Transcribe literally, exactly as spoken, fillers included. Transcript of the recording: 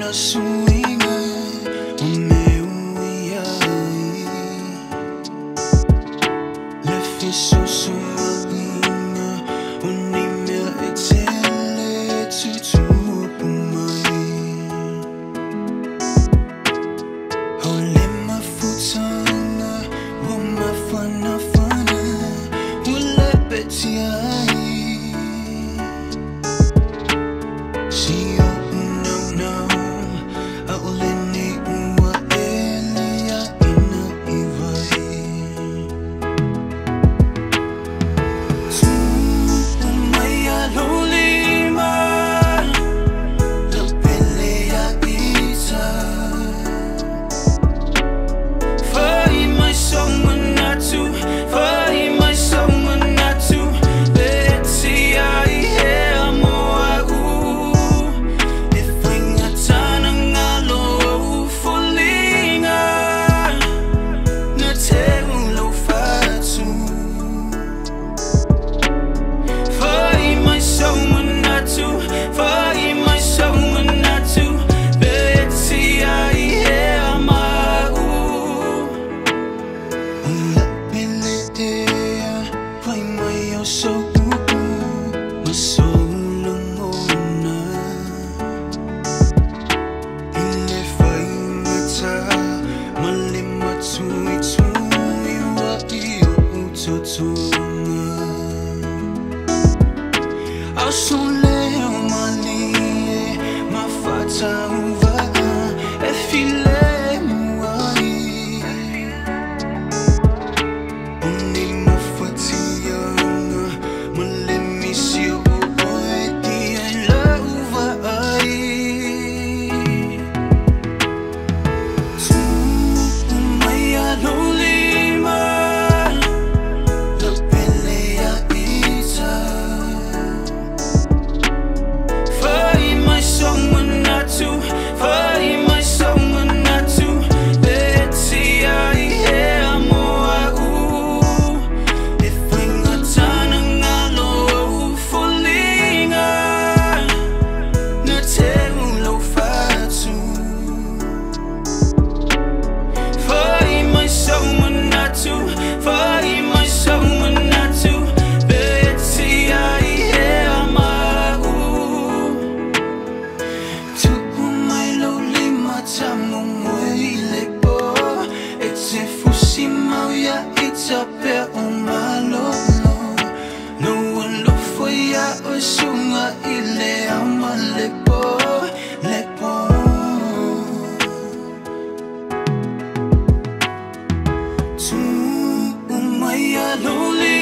suinga o meu iai le fiso suinga o ni mea e tele tutu pu mai o le mafutanga o mafana fana o le beti ai si so ma solo mona ile fai mata male matui tui wa io utotunga au soleo mali ma fata uva e file Pe o malo no one lo foi a o sunga ile ama lepo lepo Tuu Maia Lou Lima.